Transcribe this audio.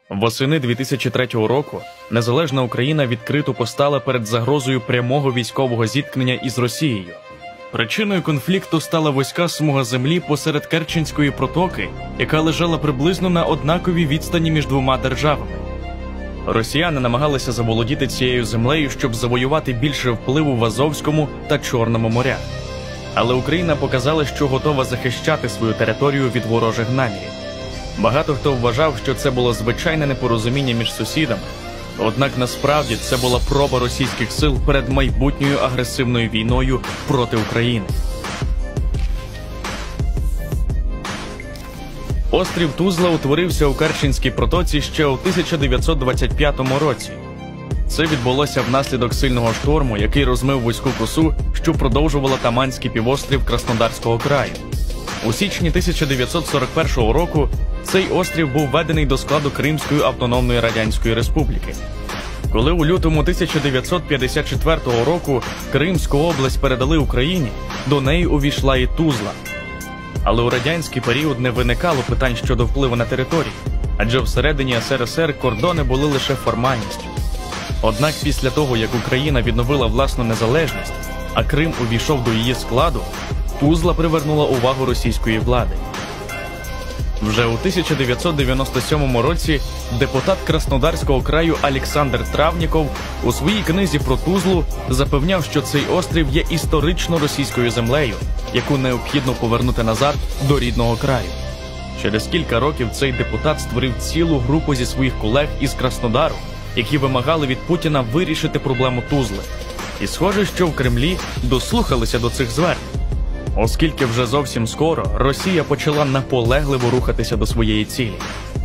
Восени 2003 року незалежна Україна відкрито постала перед загрозою прямого військового зіткнення із Росією. Причиною конфлікту стала вузька смуга землі посеред Керченської протоки, яка лежала приблизно на однаковій відстані між двома державами. Росіяни намагалися заволодіти цією землею, щоб завоювати більше впливу в Азовському та Чорному морях. Але Україна показала, що готова захищати свою територію від ворожих намірів. Багато хто вважав, що це було звичайне непорозуміння між сусідами. Однак насправді це була проба російських сил перед майбутньою агресивною війною проти України. Острів Тузла утворився у Керченській протоці ще у 1925 році. Це відбулося внаслідок сильного шторму, який розмив вузьку косу, що продовжувала Таманський півострів Краснодарського краю. У січні 1941 року цей острів був введений до складу Кримської автономної радянської республіки. Коли у лютому 1954 року Кримську область передали Україні, до неї увійшла і Тузла. Але у радянський період не виникало питань щодо впливу на територію, адже всередині СРСР кордони були лише формальністю. Однак після того, як Україна відновила власну незалежність, а Крим увійшов до її складу, Тузла привернула увагу російської влади. Вже у 1997 році депутат Краснодарського краю Олександр Травніков у своїй книзі про Тузлу запевняв, що цей острів є історично російською землею, яку необхідно повернути назад до рідного краю. Через кілька років цей депутат створив цілу групу зі своїх колег із Краснодару, які вимагали від Путіна вирішити проблему Тузли. І схоже, що в Кремлі дослухалися до цих звернень. Оскільки вже зовсім скоро Росія почала наполегливо рухатися до своєї цілі.